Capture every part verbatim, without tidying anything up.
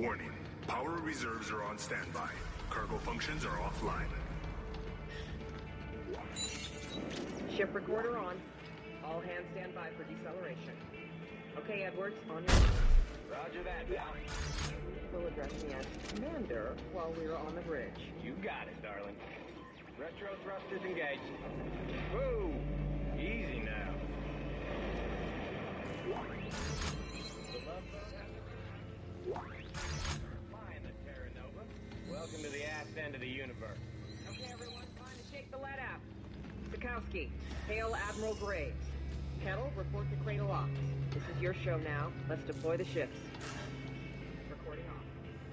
Warning. Power reserves are on standby. Cargo functions are offline. Ship recorder on. All hands stand by for deceleration. Okay, Edwards, on your... Roger that, Val. We'll address me as Commander while we're on the bridge. You got it, darling. Retro thrusters engaged. Whoa! Easy now. Flying the Terra Nova. Welcome to the ass end of the universe. Okay, everyone, time to shake the lead out. Sikowski, hail Admiral Graves. Kettle, report to Cradle Ops. This is your show now. Let's deploy the ships. Recording off.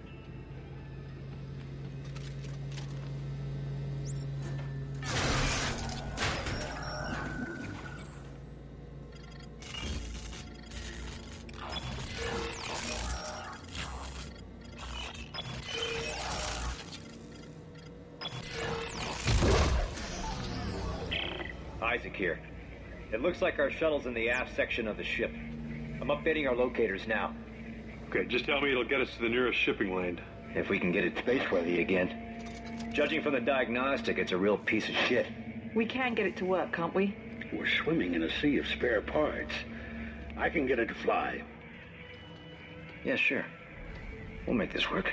Isaac here. It looks like our shuttle's in the aft section of the ship. I'm updating our locators now. Okay, just tell me it'll get us to the nearest shipping lane. If we can get it space-worthy again. Judging from the diagnostic, it's a real piece of shit. We can get it to work, can't we? We're swimming in a sea of spare parts. I can get it to fly. Yeah, sure. We'll make this work.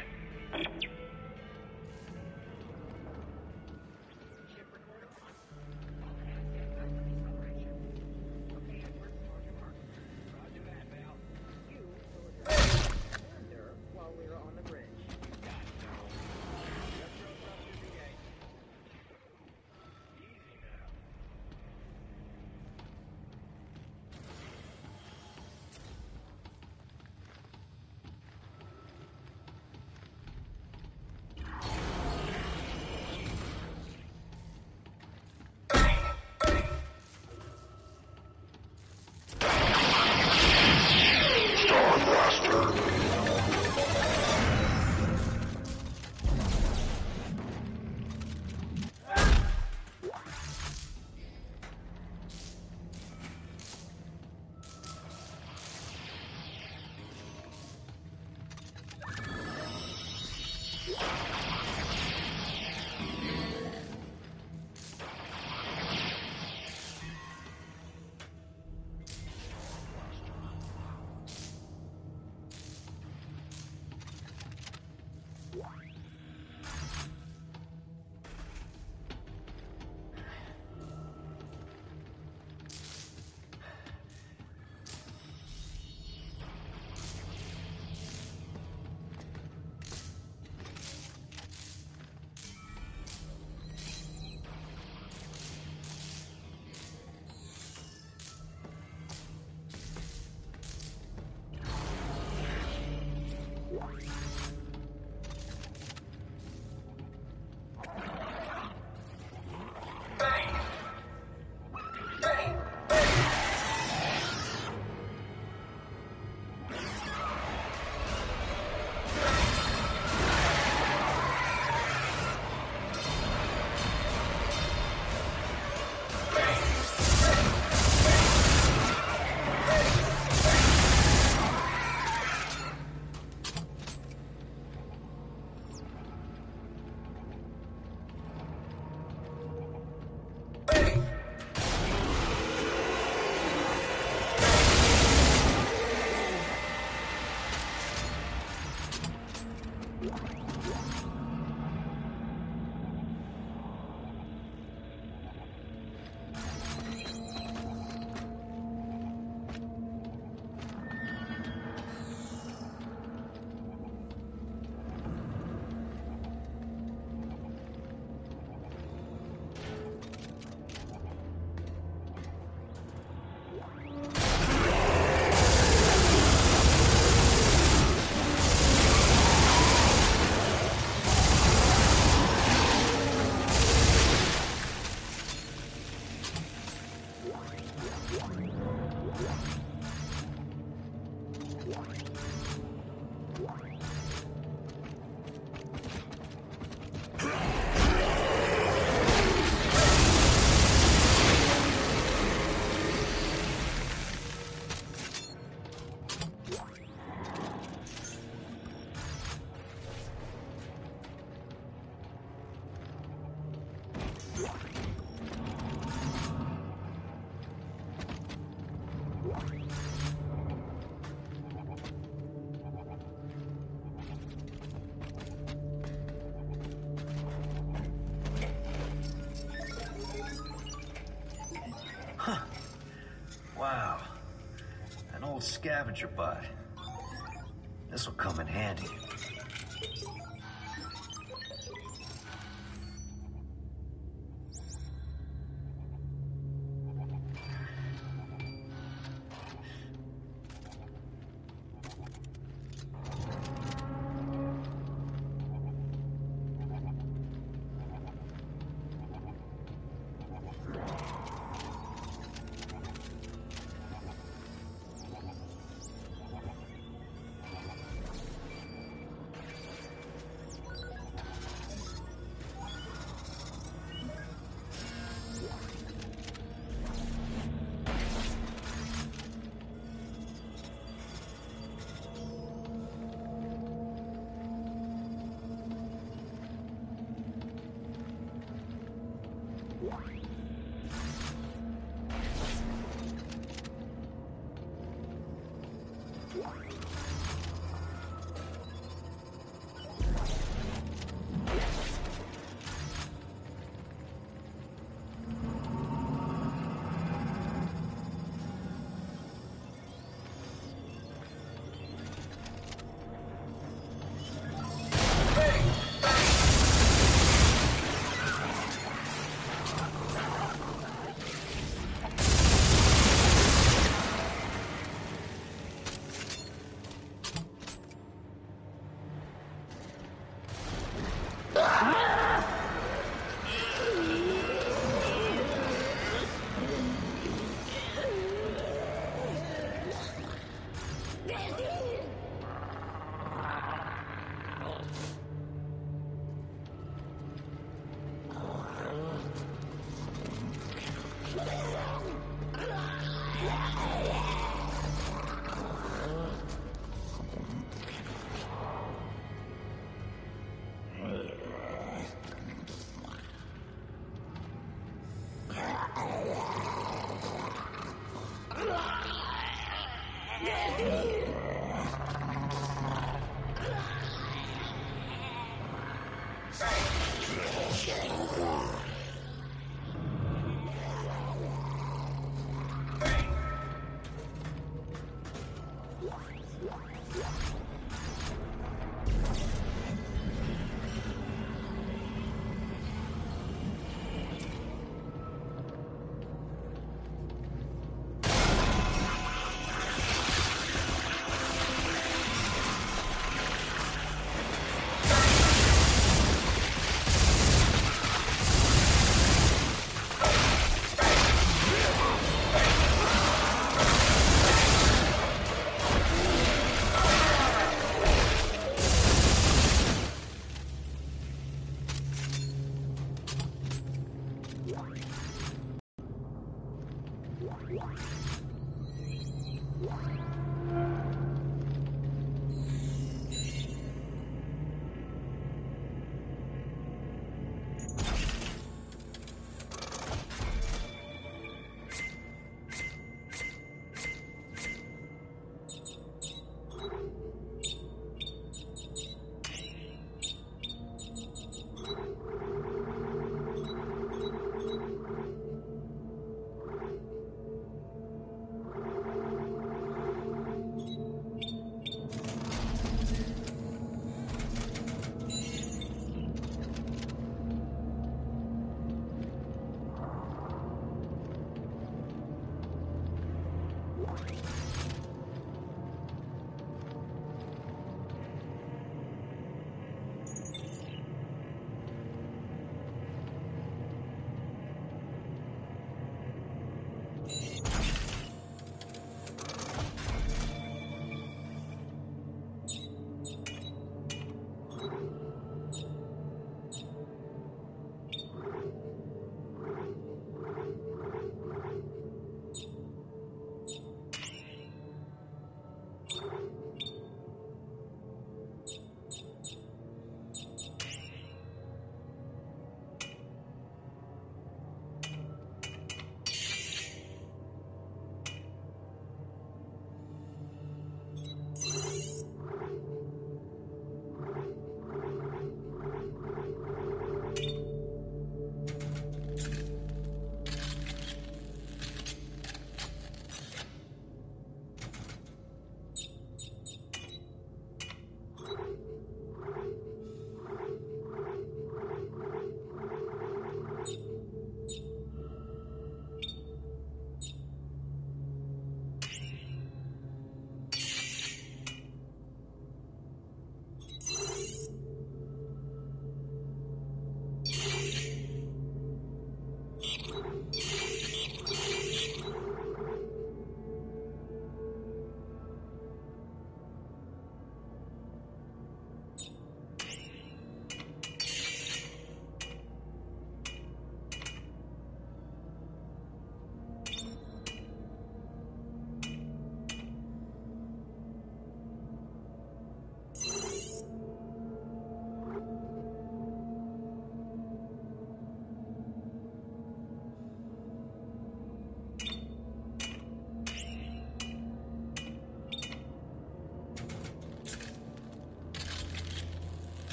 scavenger bot. This'll come in handy.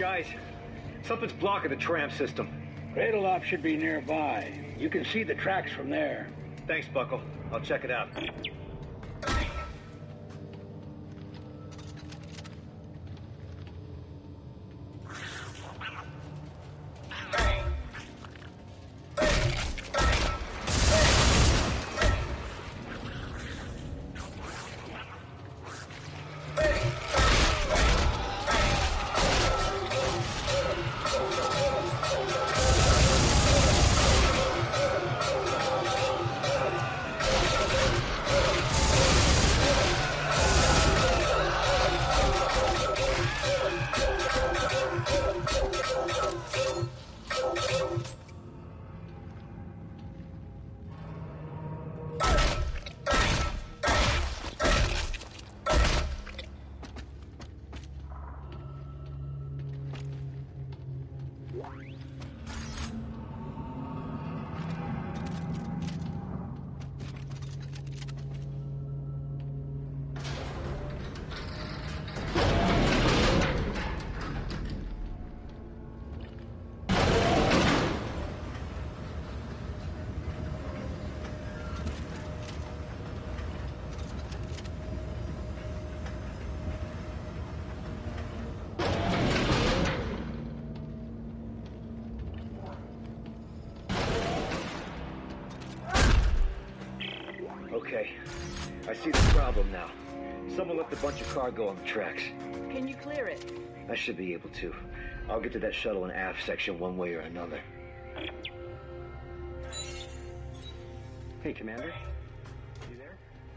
Guys, something's blocking the tram system. Cradle Lock should be nearby. You can see the tracks from there. Thanks, Buckle. I'll check it out. Okay, I see the problem now. Someone left a bunch of cargo on the tracks. Can you clear it? I should be able to. I'll get to that shuttle and aft section one way or another. Hey, Commander. You there?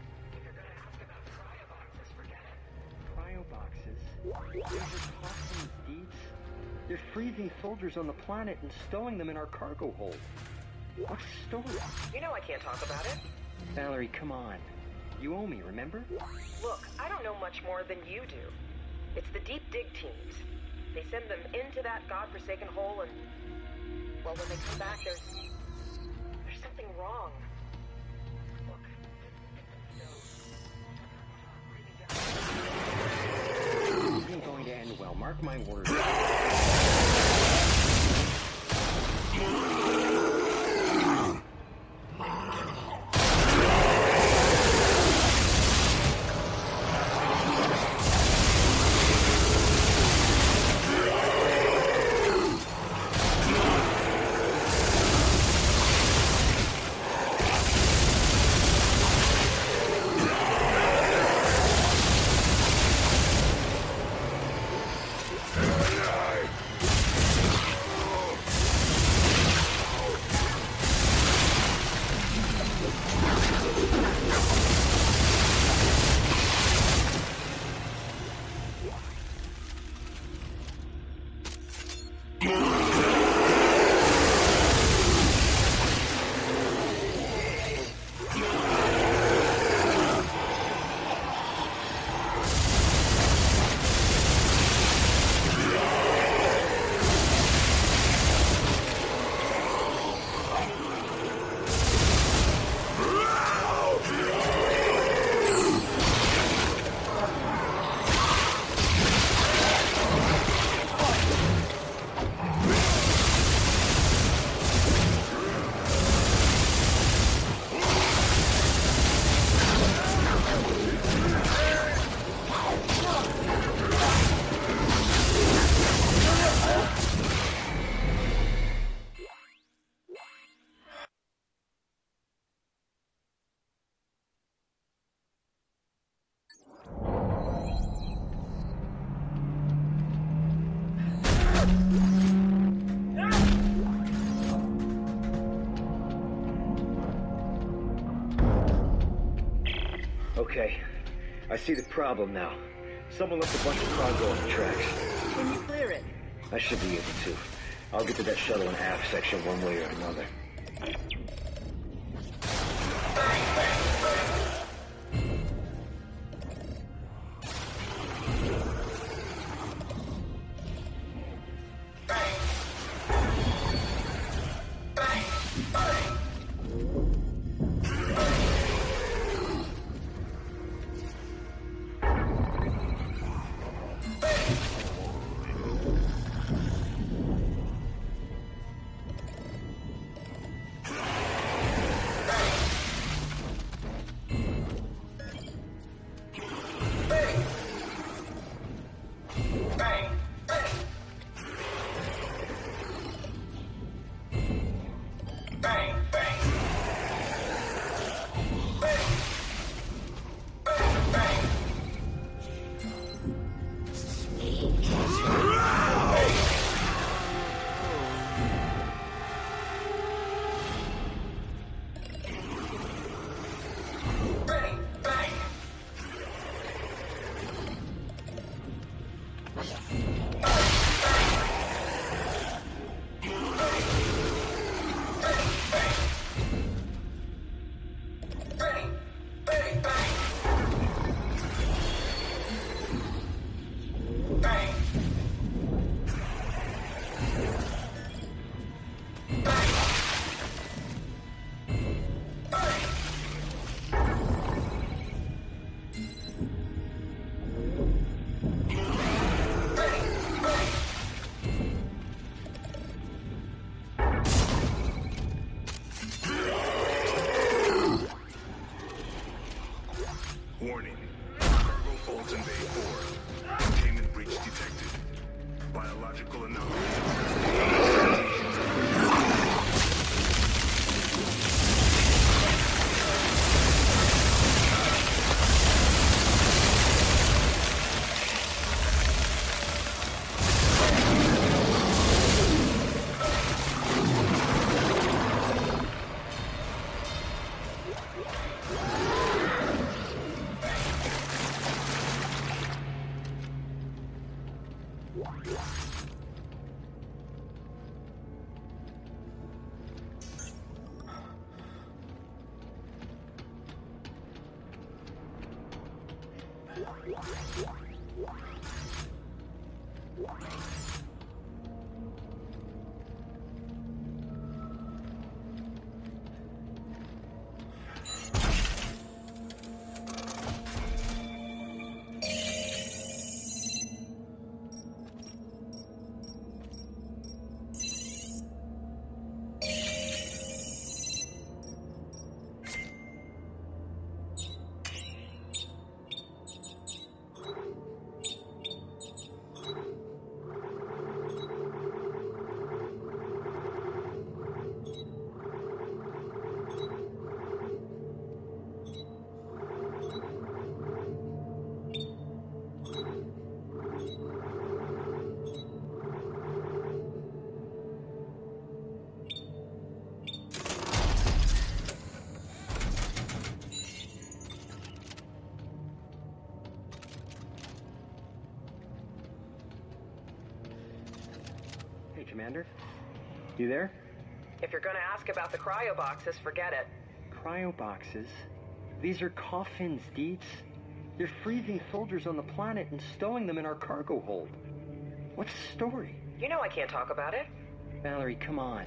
Cryo boxes? These are toxin deeds? They're freezing soldiers on the planet and stowing them in our cargo hold. What's the story? You know I can't talk about it. Valerie, come on. You owe me, remember? Look, I don't know much more than you do. It's the deep dig teams. They send them into that godforsaken hole and... well, when they come back, there's... there's something wrong. Look. This isn't going to end well, mark my words. Okay, I see the problem now. Someone left a bunch of cargo on the tracks. Can you clear it? I should be able to. I'll get to that shuttle and aft section one way or another. Commander? You there? If you're gonna ask about the cryo boxes, forget it. Cryo boxes? These are coffins, Dietz. They're freezing soldiers on the planet and stowing them in our cargo hold. What's the story? You know I can't talk about it. Valerie, come on.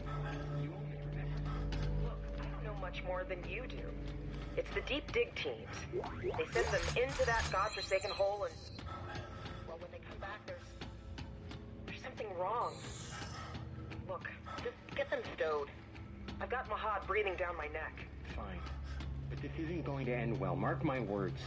Look, I don't know much more than you do. It's the deep dig teams. They send them into that godforsaken hole and... well, when they come back, there's... there's something wrong. Look, just get them stowed. I've got Mahad breathing down my neck. Fine. But this isn't going to end well. Mark my words.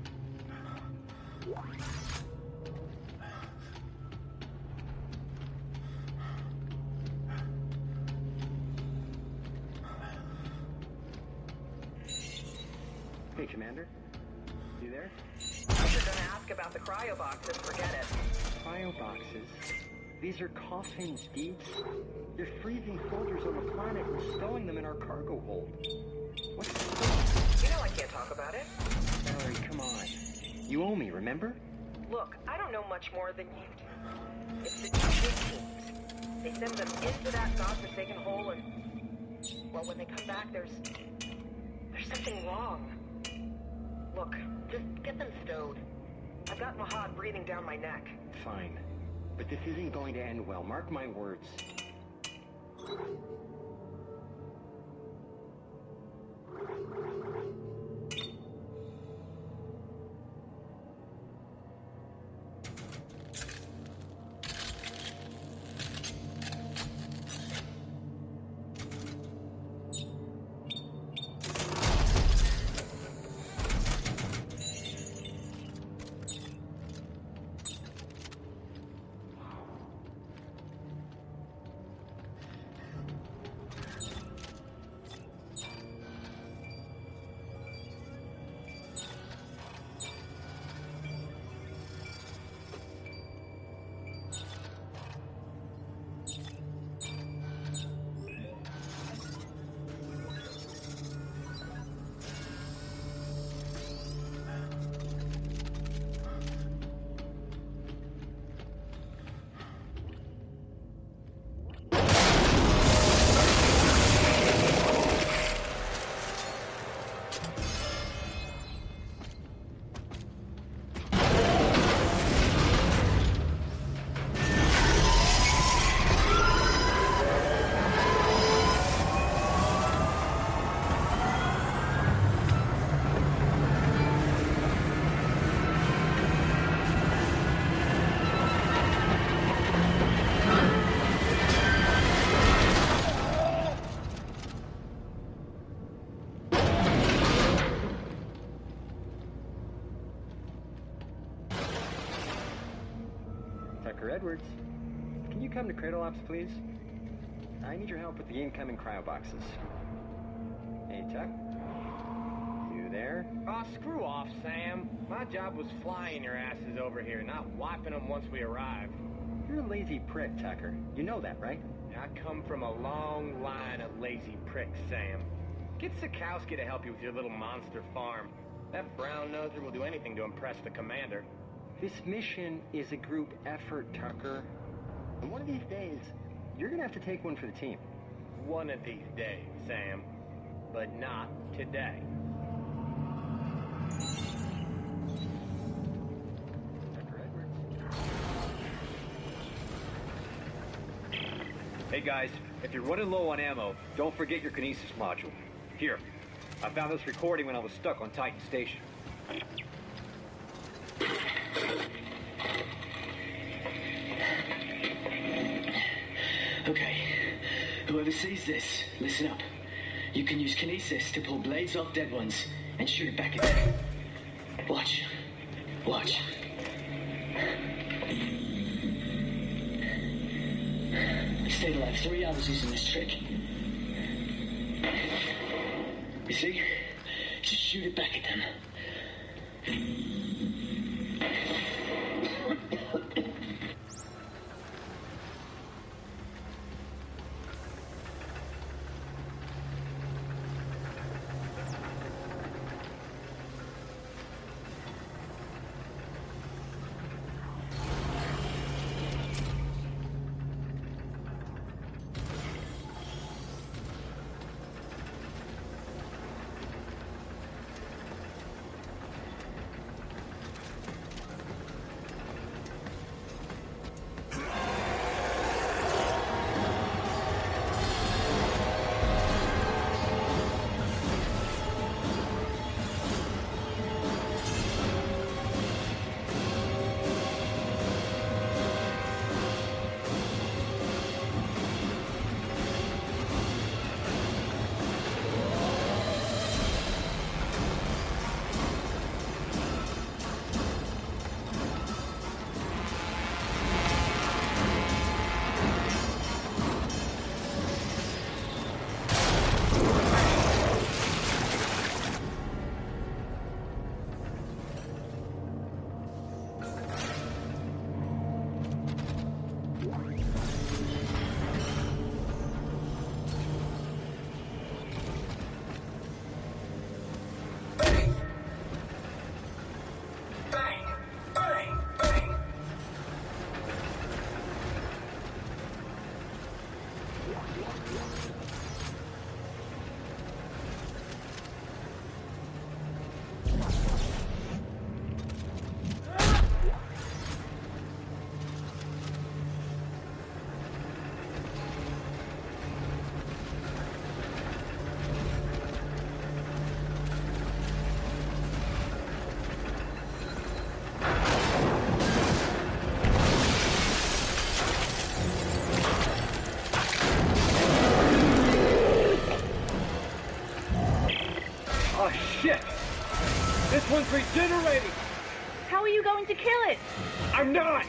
Hey, Commander? You there? If you're gonna ask about the cryo boxes, forget it. Cryo boxes? These are coffins, Dietz. They're freezing soldiers on the planet and stowing them in our cargo hold. What's the story? You know I can't talk about it. Valerie, come on. You owe me, remember? Look, I don't know much more than you do. It's the deep dig teams. They send them into that godforsaken hole and... well, when they come back, there's... there's something wrong. Look, just get them stowed. I've got Mahad breathing down my neck. Fine. But this isn't going to end well. Mark my words. Tucker Edwards, can you come to Cradle Ops, please? I need your help with the incoming cryo boxes. Hey, Tuck? You there? Oh, screw off, Sam. My job was flying your asses over here, not wiping them once we arrived. You're a lazy prick, Tucker. You know that, right? I come from a long line of lazy pricks, Sam. Get Sikowski to help you with your little monster farm. That brown noser will do anything to impress the commander. This mission is a group effort, Tucker. And one of these days, you're gonna have to take one for the team. One of these days, Sam. But not today. Hey guys, if you're running low on ammo, don't forget your kinesis module. Here, I found this recording when I was stuck on Titan Station. Okay, whoever sees this, listen up. You can use kinesis to pull blades off dead ones and shoot it back at them. Watch. Watch. I stayed alive three hours using this trick. You see? Just shoot it back at them. This one's regenerating! How are you going to kill it? I'm not!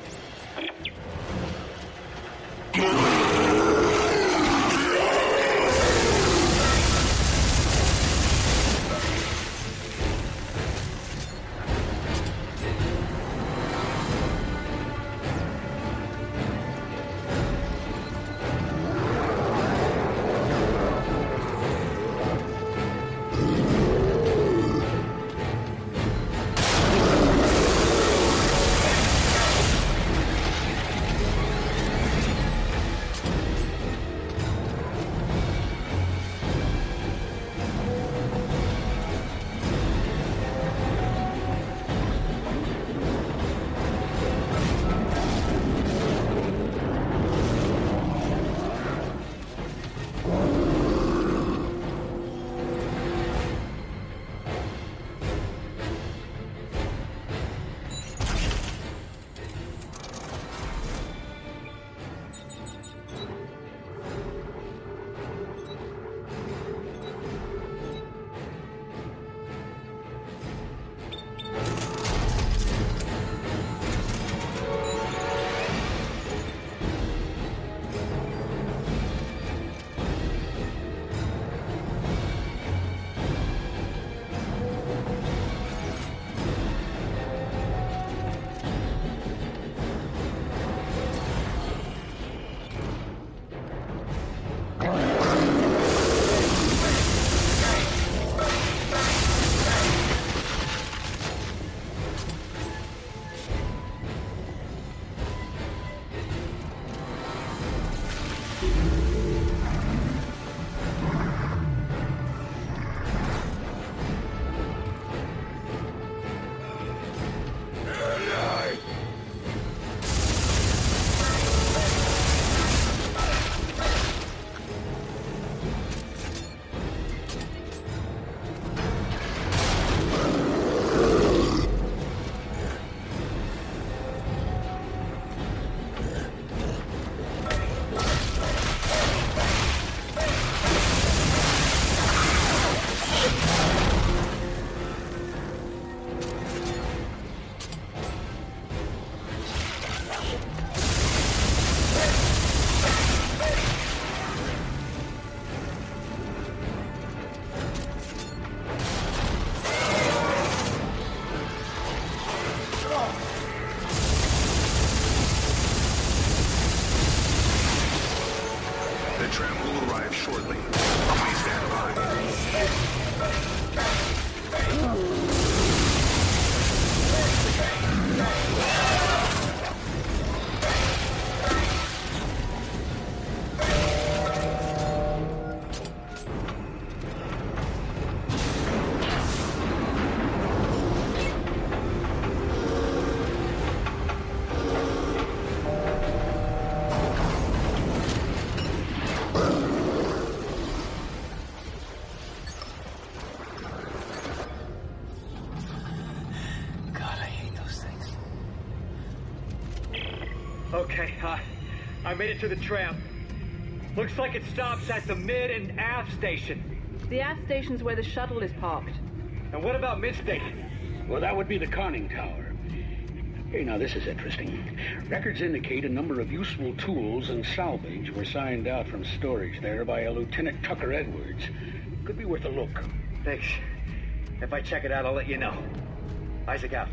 Okay, uh, I made it to the tram. Looks like it stops at the mid and aft station. The aft station's where the shuttle is parked. And what about mid station? Well, that would be the conning tower. Hey, now this is interesting. Records indicate a number of useful tools and salvage were signed out from storage there by a Lieutenant Tucker Edwards. Could be worth a look. Thanks. If I check it out, I'll let you know. Isaac out.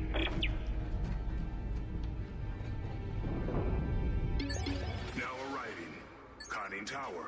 Now arriving. Conning tower.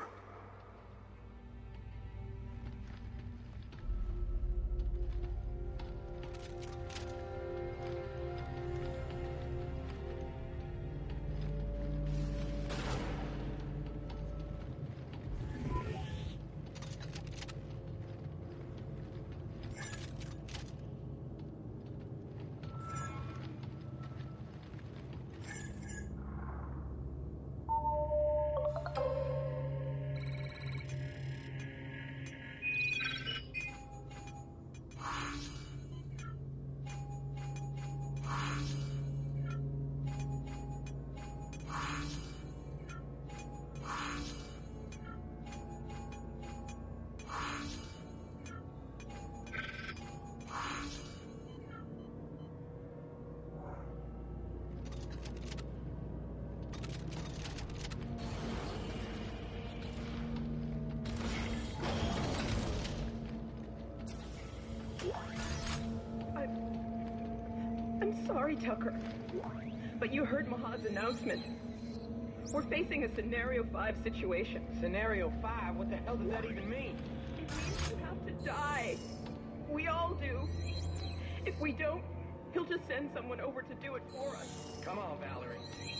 Sorry, Tucker, but you heard Mahad's announcement. We're facing a Scenario five situation. Scenario five? What the hell does that even mean? It means you have to die. We all do. If we don't, he'll just send someone over to do it for us. Come on, Valerie.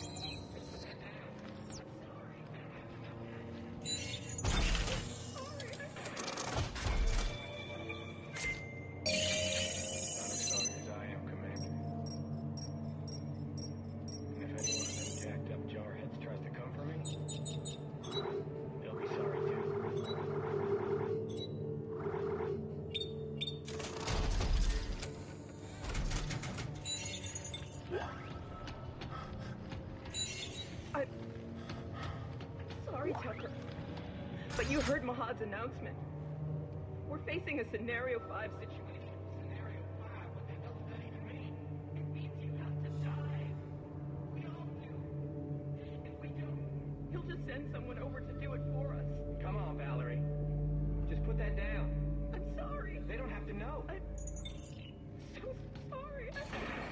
But you heard Mahad's announcement. We're facing a Scenario five situation. Scenario five? What the hell does that even mean? It means you have to die. We all do. If we don't, he'll just send someone over to do it for us. Come on, Valerie. Just put that down. I'm sorry. They don't have to know. I'm so sorry. I'm...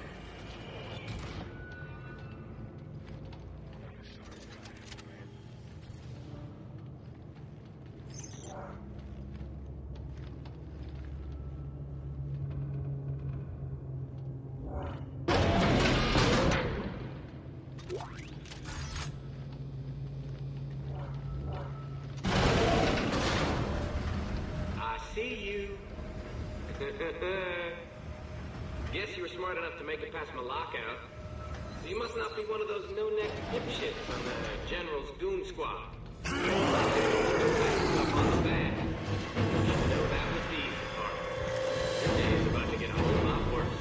Guess you were smart enough to make it past my lockout. So you must not be one of those no-neck dipshits on the General's goon squad. Up on the back. You know that was the easy part. Your day is about to get a whole lot worse.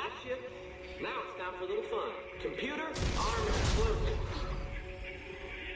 Now it's time for a little fun. Computer, arm explosives.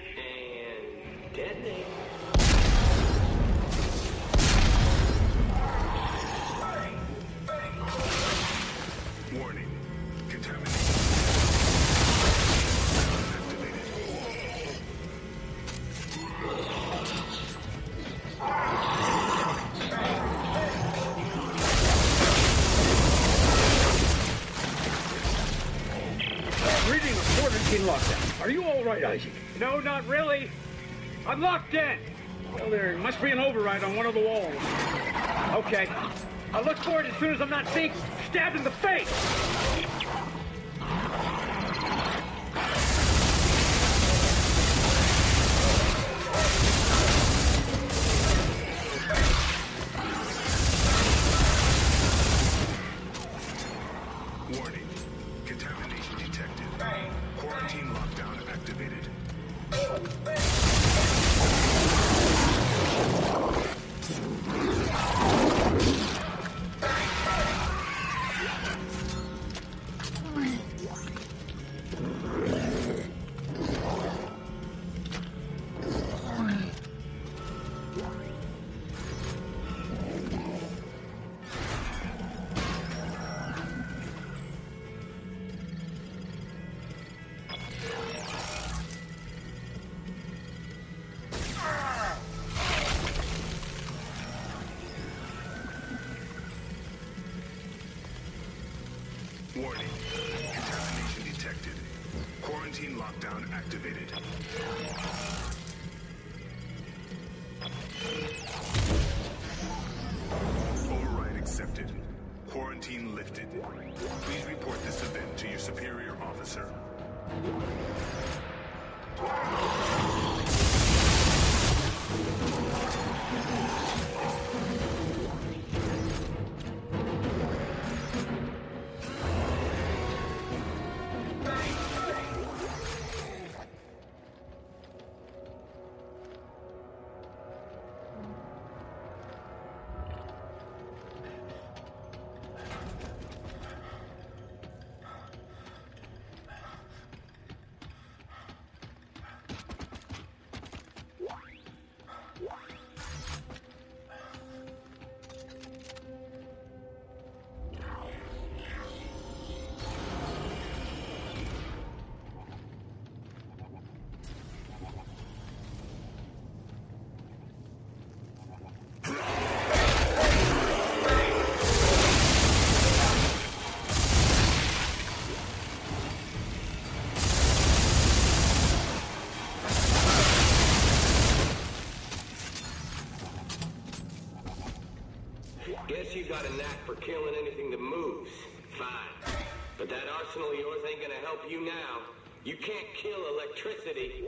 quarantine lockdown. Are you all right, Isaac? No, not really. I'm locked in. Well, there must be an override on one of the walls. Okay. I'll look for it as soon as I'm not being stabbed in the face. Warning. Contamination detected. Quarantine lockdown activated. Warning. Contamination detected. Quarantine lockdown activated. Override accepted. Quarantine lifted. Please report this event to your superior officer. Guess you got a knack for killing anything that moves. Fine. But that arsenal of yours ain't gonna help you now. You can't kill electricity.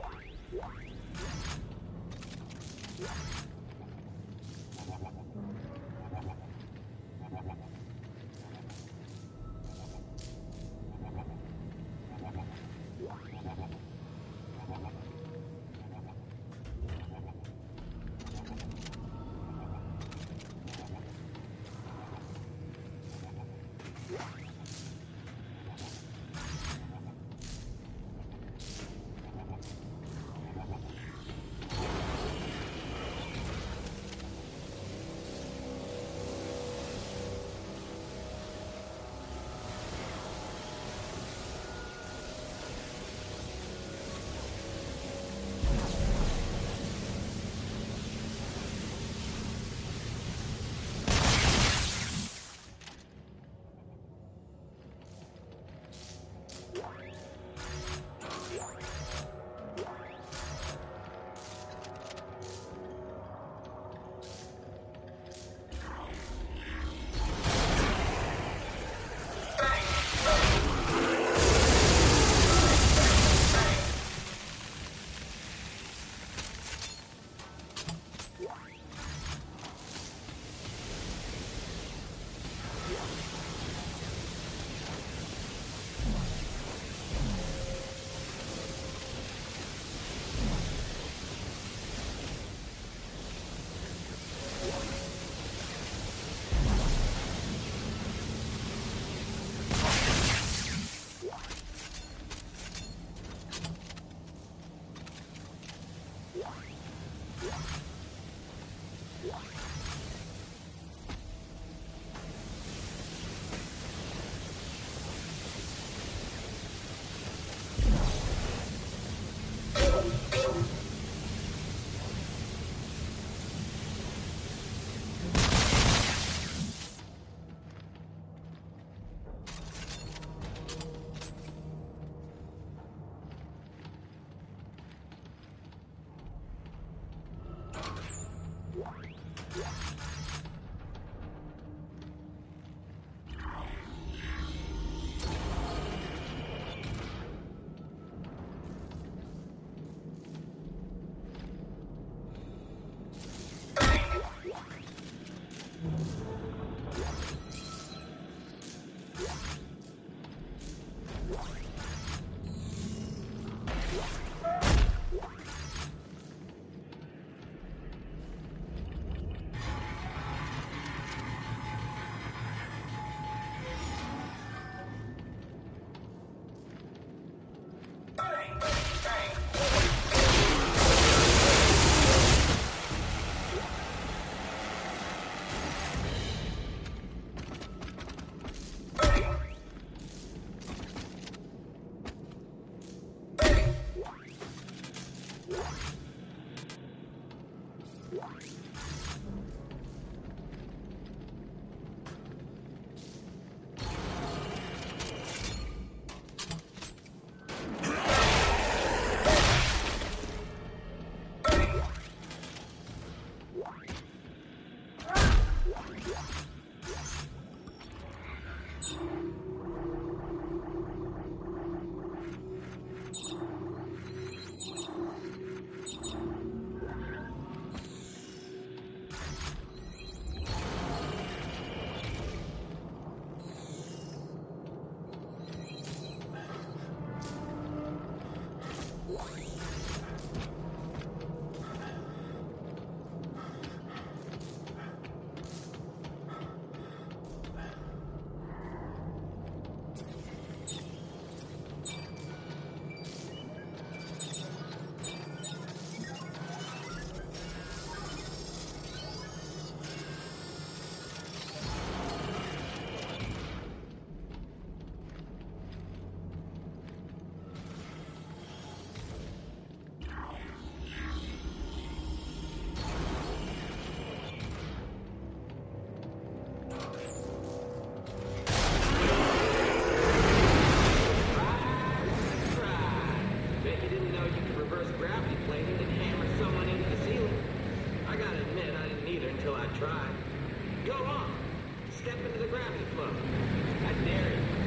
try. Go on. Step into the gravity flow. I dare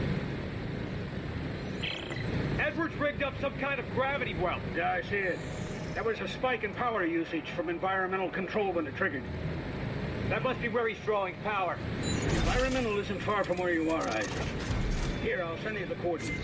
you. Edwards rigged up some kind of gravity well. Yeah, I see it. That was a spike in power usage from environmental control when it triggered. That must be where he's drawing power. Environmental isn't far from where you are, Isaac. Here, I'll send you the coordinates.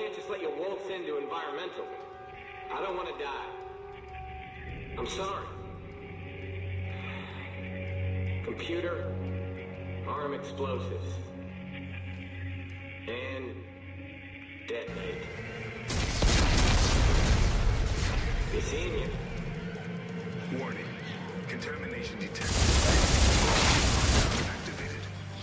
can't just let you waltz into environmental. I don't want to die. I'm sorry. Computer, arm explosives, and detonate. Be seeing you. Warning. Contamination detected. Activated.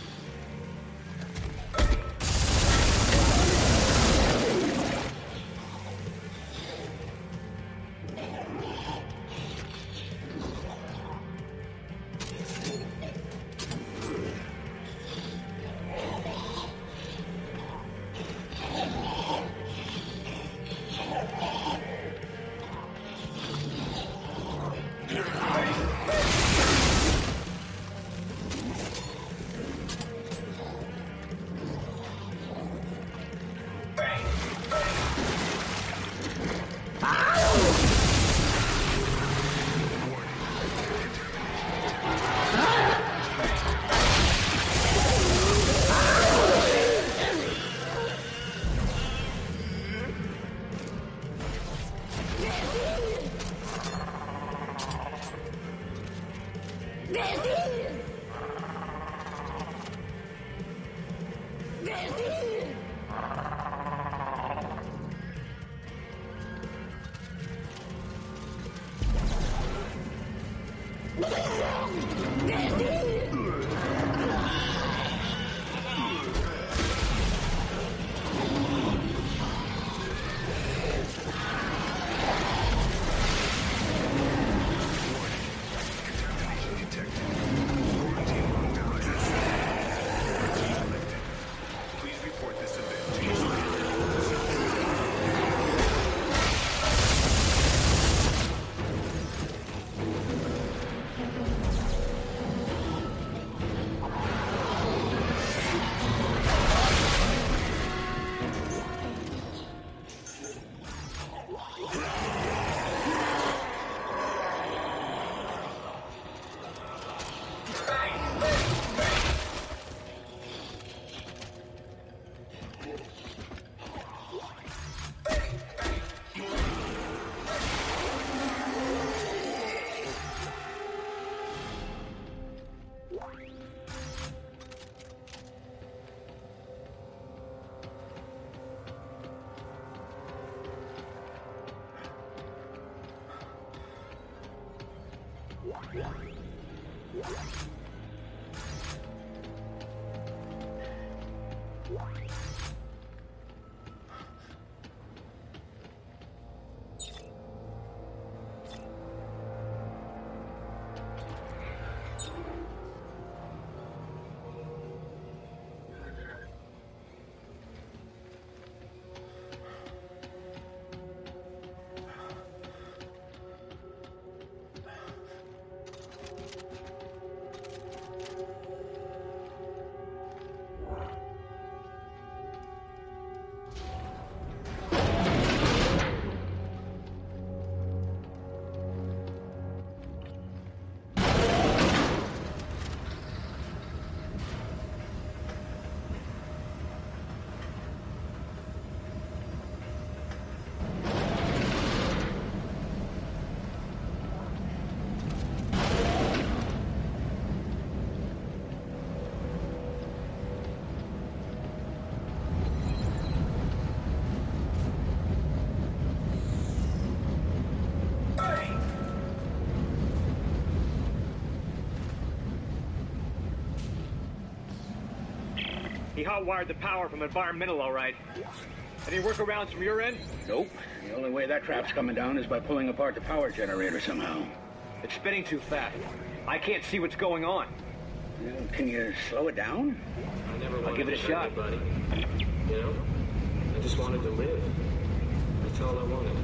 He hotwired the power from environmental, all right. Any workarounds from your end? Nope. The only way that trap's coming down is by pulling apart the power generator somehow. It's spinning too fast. I can't see what's going on. Uh, can you slow it down? I never I'll wanted give it a to hurt shot. anybody. You know? I just wanted to live. That's all I wanted.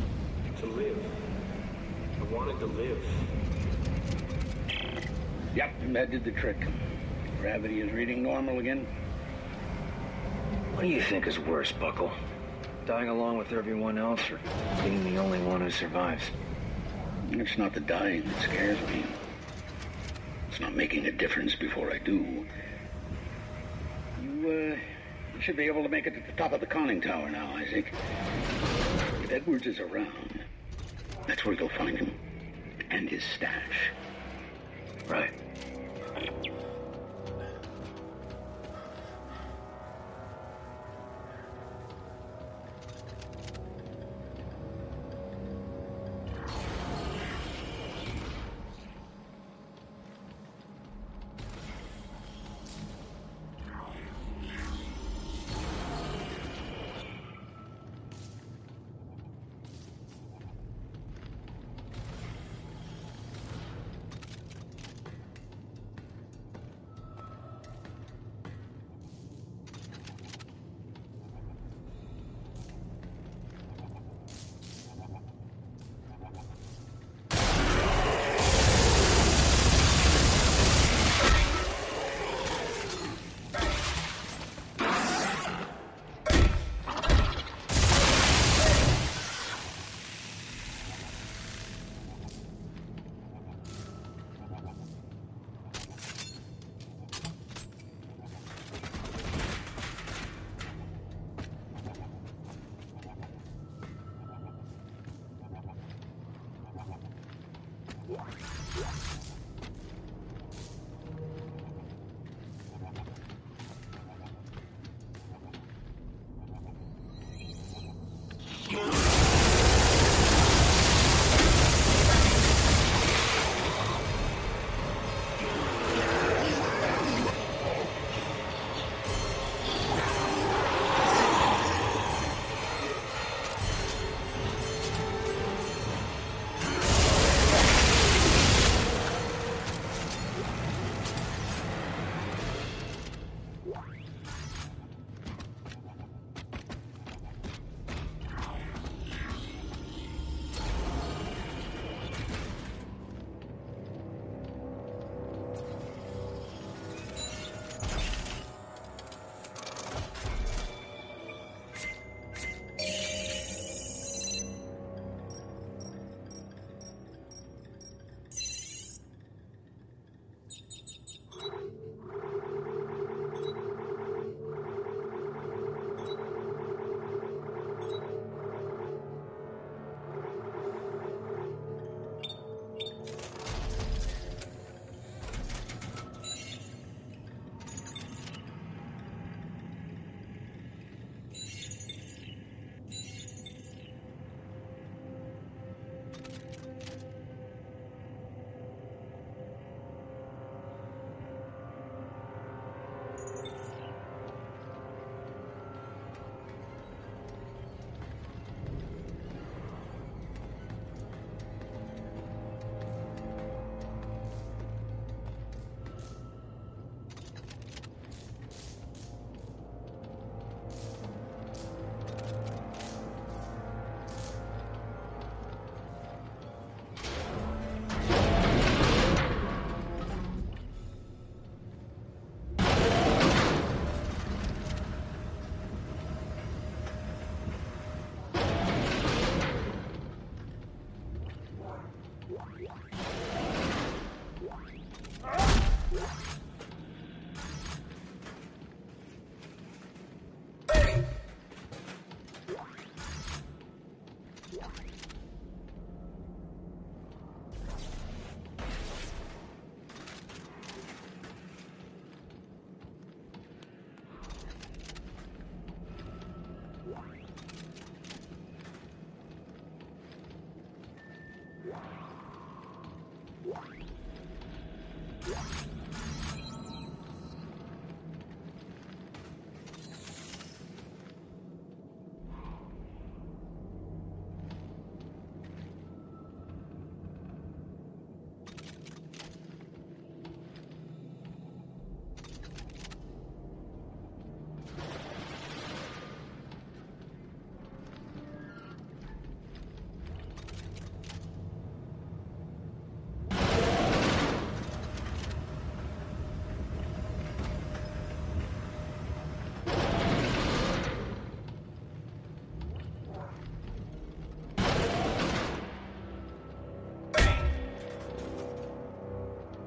To live. I wanted to live. Yep, that did the trick. Gravity is reading normal again. What do you think is worse, Buckle? Dying along with everyone else, or being the only one who survives? It's not the dying that scares me. It's not making a difference before I do. You, uh, Should be able to make it to the top of the conning tower now, Isaac. If Edwards is around, that's where you'll find him. And his stash. Right.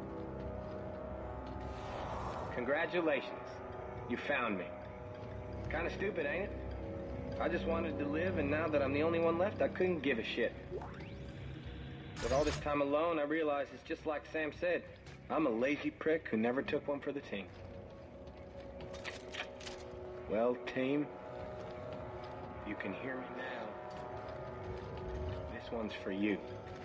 Congratulations. You found me. Kind of stupid, ain't it? I just wanted to live, and now that I'm the only one left, I couldn't give a shit. With all this time alone, I realize it's just like Sam said. I'm a lazy prick who never took one for the team. Well, team, if you can hear me now, this one's for you.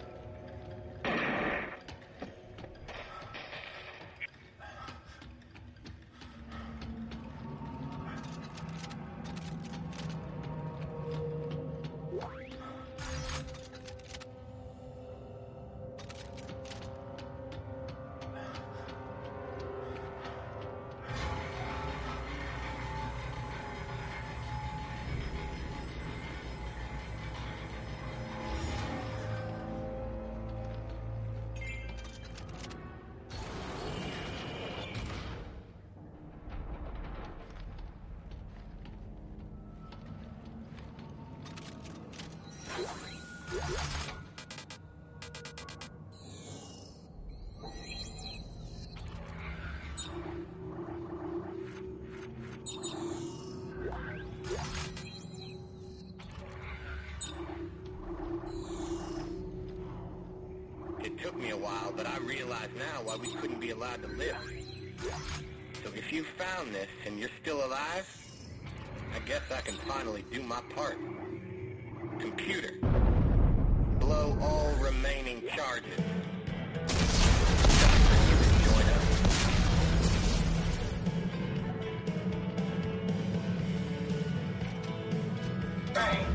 It took me a while, but I realize now why we couldn't be allowed to live. So if you found this and you're still alive, I guess I can finally do my part. Computer, blow all remaining charges. Join us. Bang!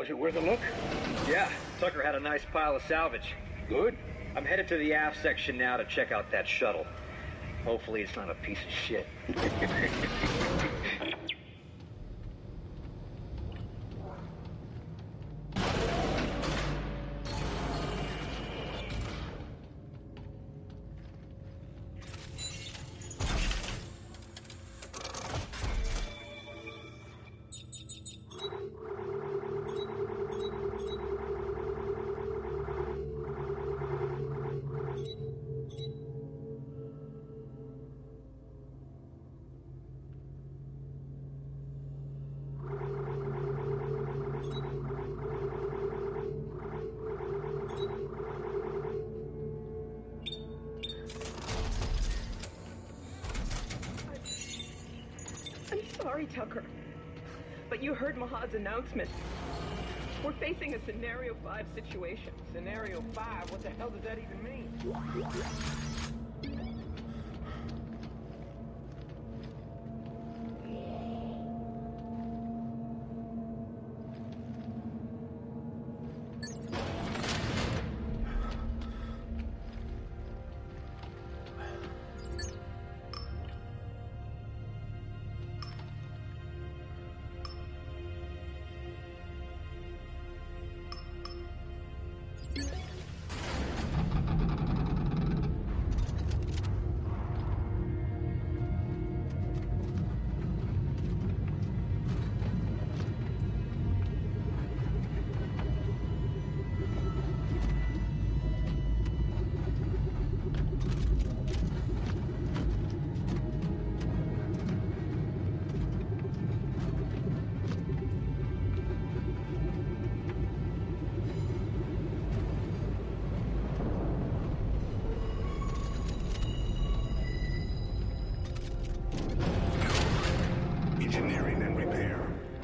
Was it worth a look? Yeah, Tucker had a nice pile of salvage. Good. I'm headed to the aft section now to check out that shuttle. Hopefully it's not a piece of shit. Sorry, Tucker. But you heard Mahad's announcement. We're facing a Scenario five situation. Scenario five? What the hell does that even mean? Engineering and repair.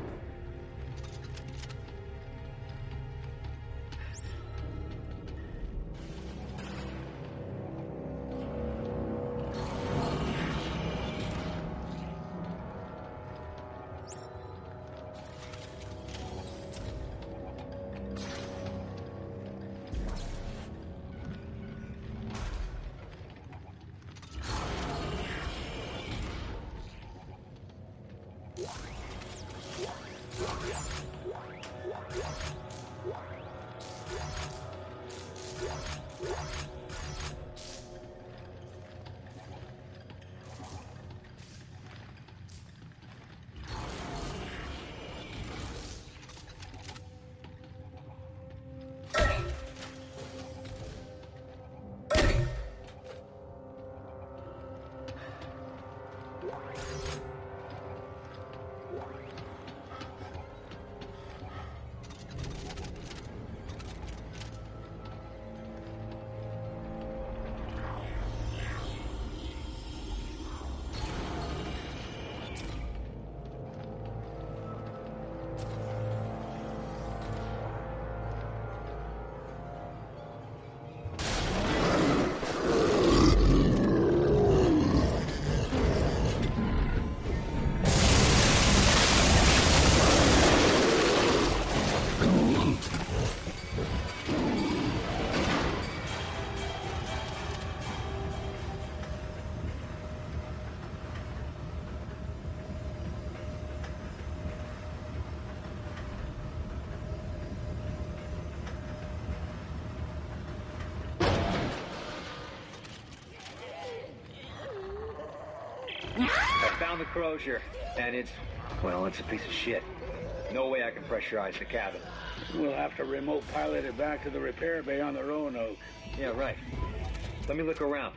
I found the Crozier, and it's, well, it's a piece of shit. No way I can pressurize the cabin. We'll have to remote pilot it back to the repair bay on the Roanoke. Yeah, right. Let me look around.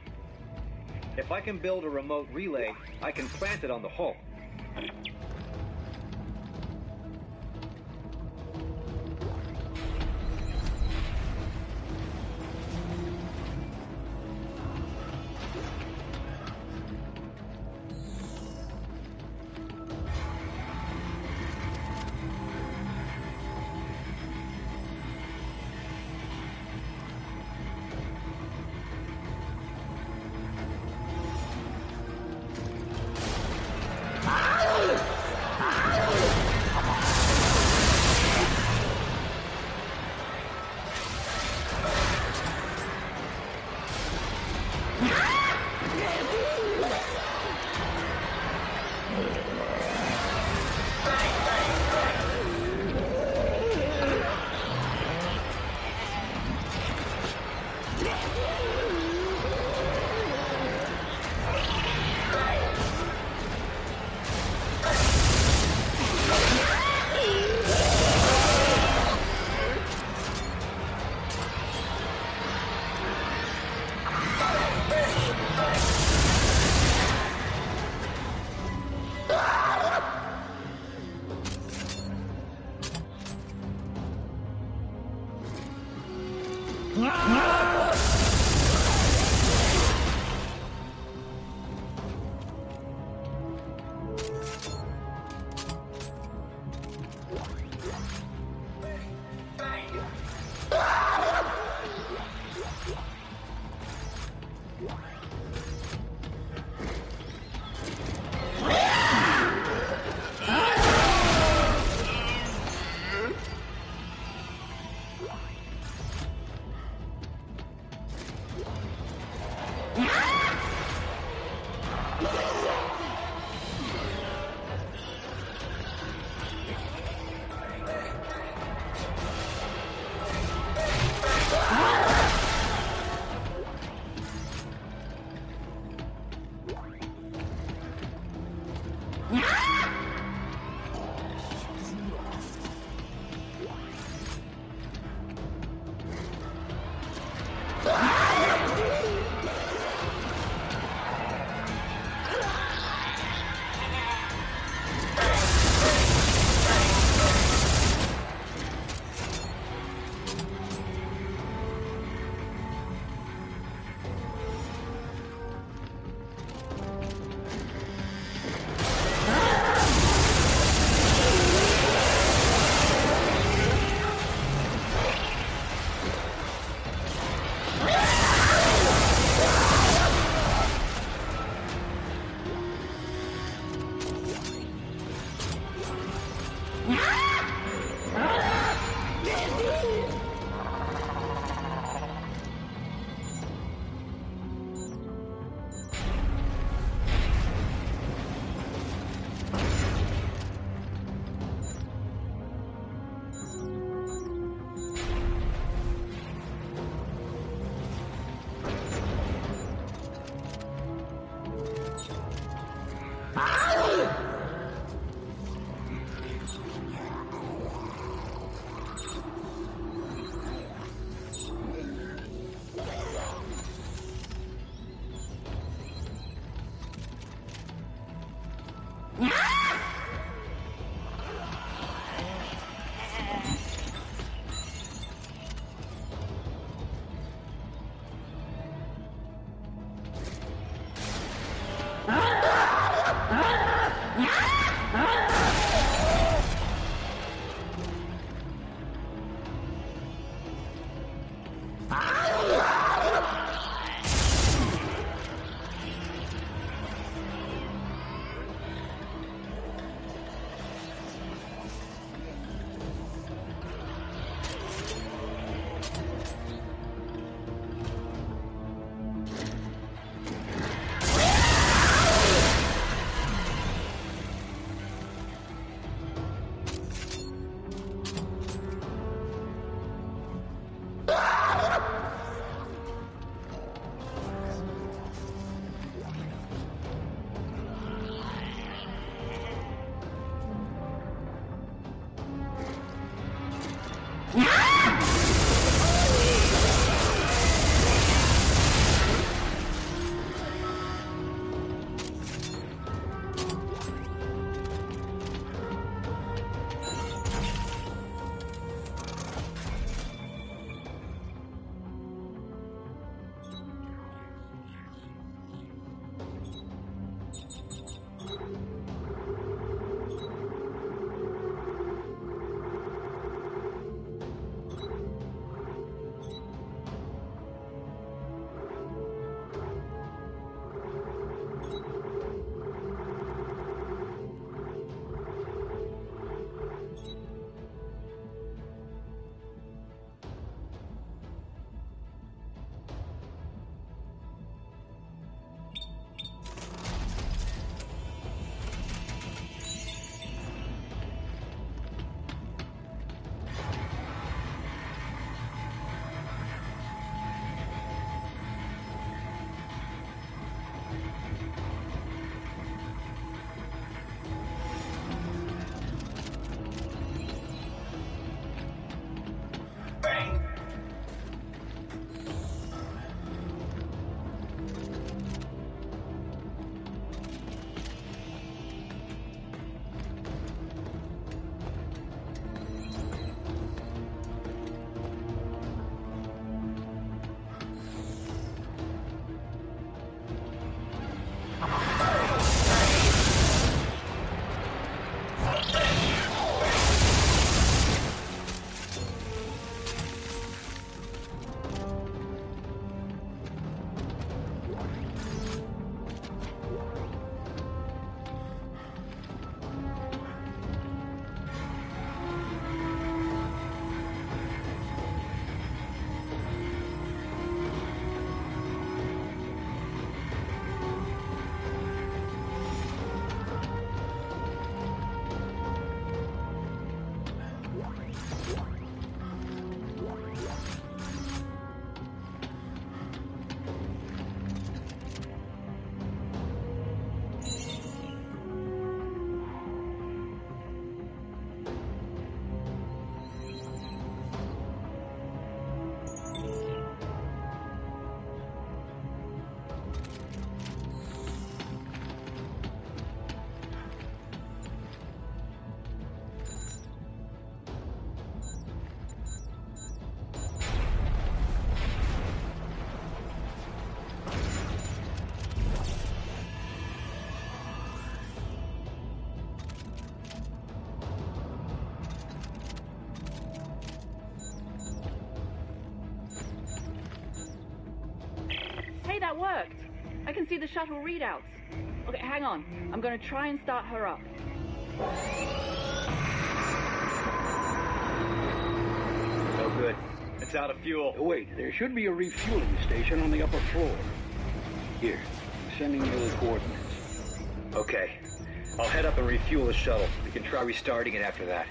If I can build a remote relay, I can plant it on the hull. can see the shuttle readouts. Okay, hang on. I'm gonna try and start her up. No good. It's out of fuel. Wait, there should be a refueling station on the upper floor. Here, I'm sending you the coordinates. Okay. I'll head up and refuel the shuttle. We can try restarting it after that.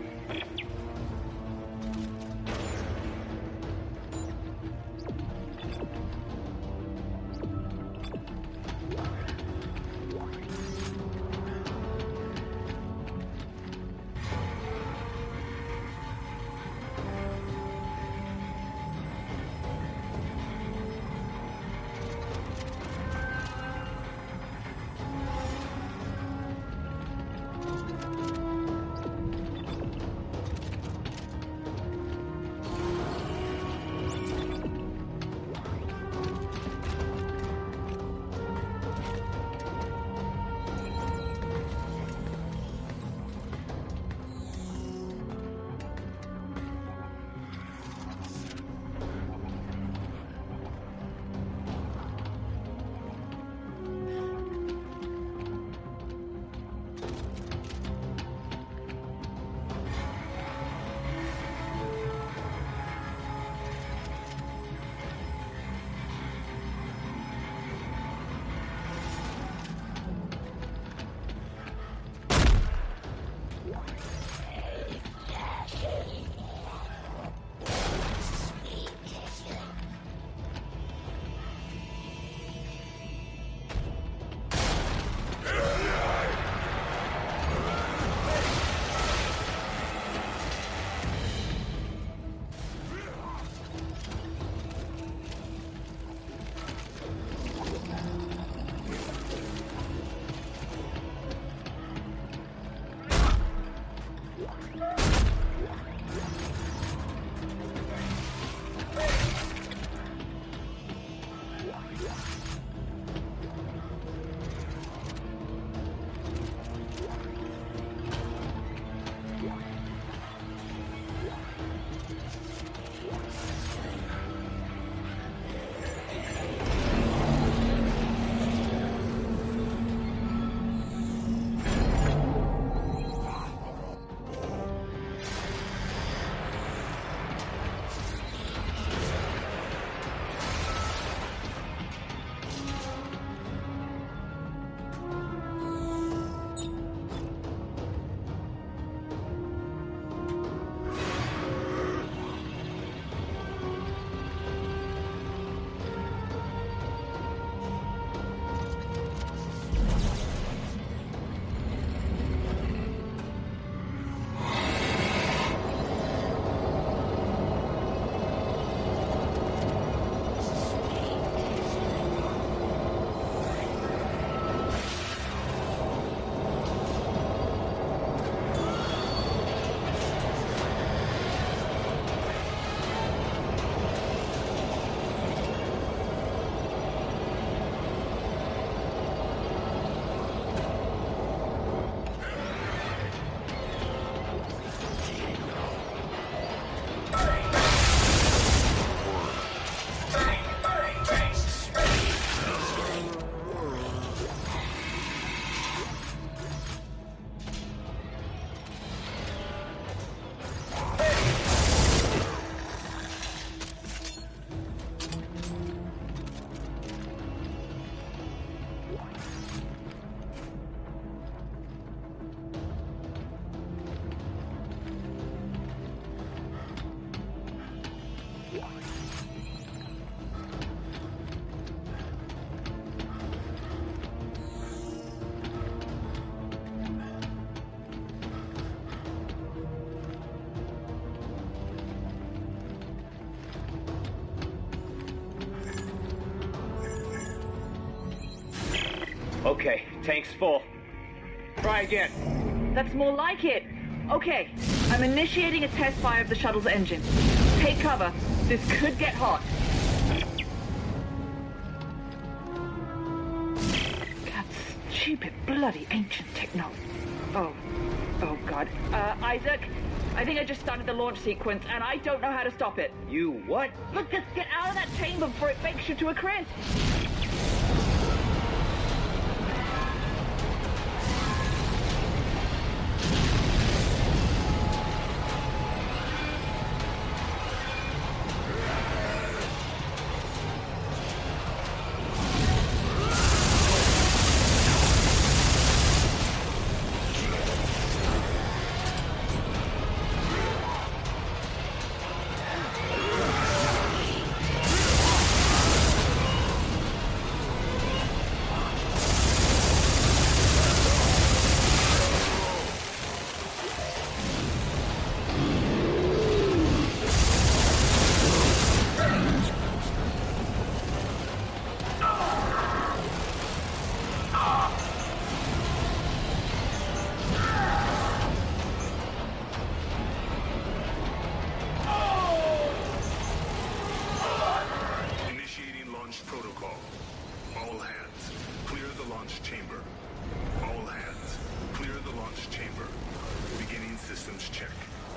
Okay, tank's full. Try again. That's more like it. Okay, I'm initiating a test fire of the shuttle's engine. Take cover. This could get hot. That stupid, bloody ancient technology. Oh. Oh, God. Uh, Isaac, I think I just started the launch sequence, and I don't know how to stop it. You what? Look, just get out of that chamber before it bakes you to a crisp. launch chamber. All hands, clear the launch chamber. Beginning systems check.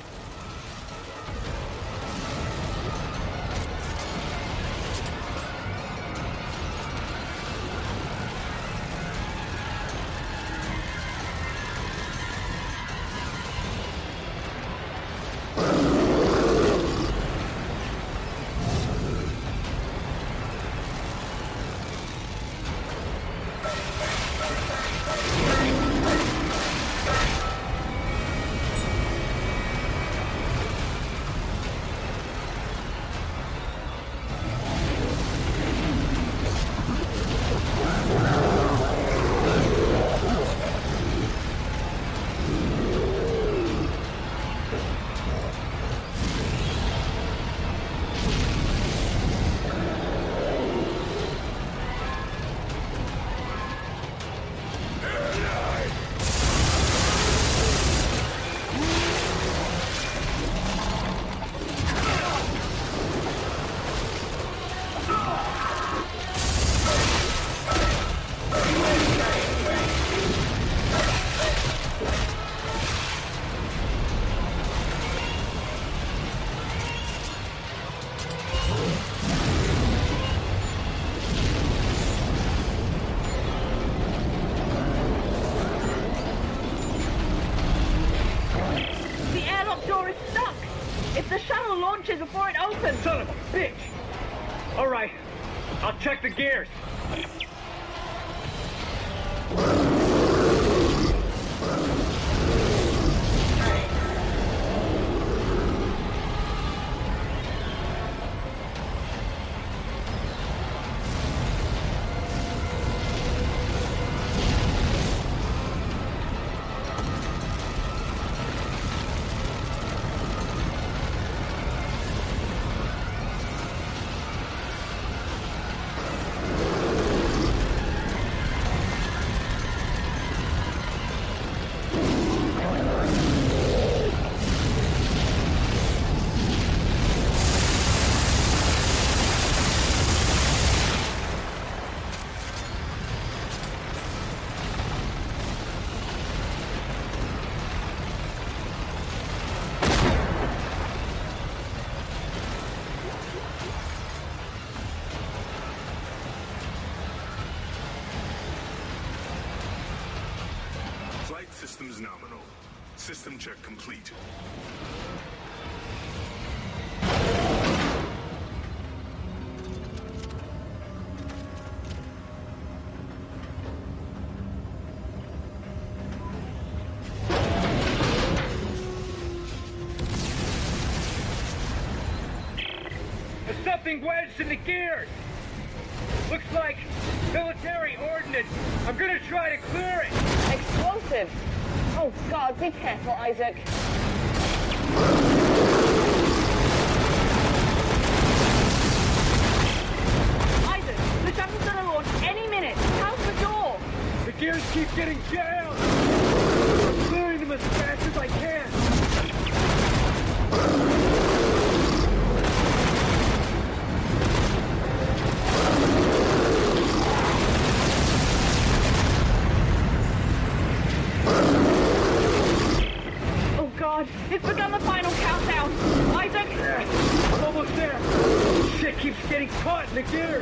Before it opens! Son of a bitch! Alright, I'll check the gears. Systems nominal. System check complete. There's something wedged in the gears! Looks like military ordnance. I'm gonna try to clear it! Explosives! Oh God, be careful, Isaac. Isaac, the shuttle's gonna launch any minute. How's the door? The gears keep getting jammed! I'm clearing them as fast as I can! It's begun the final countdown! Isaac! Yeah, I'm almost there! Shit keeps getting caught in the gears!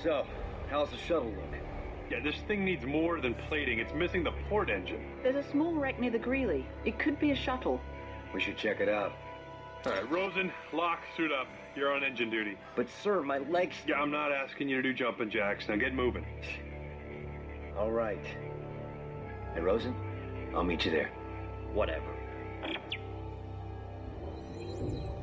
So, how's the shuttle look? Yeah, this thing needs more than plating. It's missing the port engine. There's a small wreck near the Greeley. It could be a shuttle. We should check it out. All right, Rosen, lock, suit up. You're on engine duty. But, sir, my legs... Yeah, I'm not asking you to do jumping jacks. Now get moving. All right. Hey, Rosen, I'll meet you there. Whatever.